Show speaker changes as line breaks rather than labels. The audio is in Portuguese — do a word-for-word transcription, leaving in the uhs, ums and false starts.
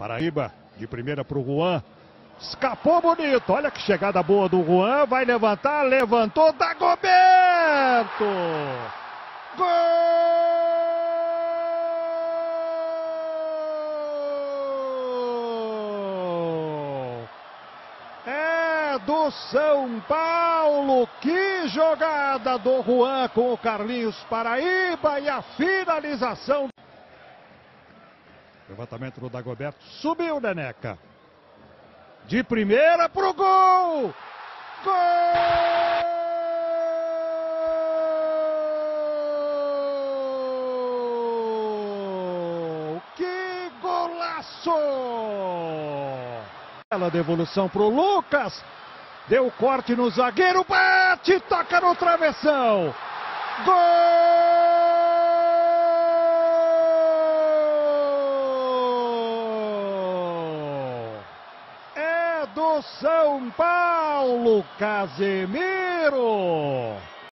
Paraíba, de primeira para o Juan. Escapou bonito. Olha que chegada boa do Juan. Vai levantar, levantou, Dagoberto! Gol! É do São Paulo. Que jogada do Juan com o Carlinhos Paraíba e a finalização. Levantamento do Dagoberto. Subiu, Neneca. De primeira pro gol! Gol! Que golaço! Ela devolução pro Lucas. Deu corte no zagueiro. Bate, toca no travessão. Gol! Do São Paulo, Casemiro.